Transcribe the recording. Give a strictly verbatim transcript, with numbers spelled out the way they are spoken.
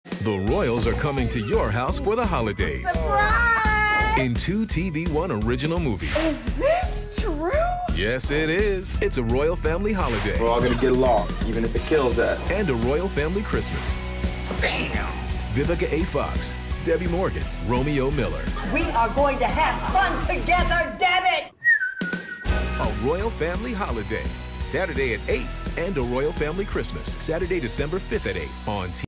The Royals are coming to your house for the holidays. Surprise! In two T V one original movies. Is this true? Yes, it is. It's a Royal Family holiday. We're all gonna get along, even if it kills us. And a Royal Family Christmas. Damn! Vivica A. Fox, Debbie Morgan, Romeo Miller. We are going to have fun together, damn it! A Royal Family holiday. Saturday at eight. And a Royal Family Christmas. Saturday, December fifth at eight on T V.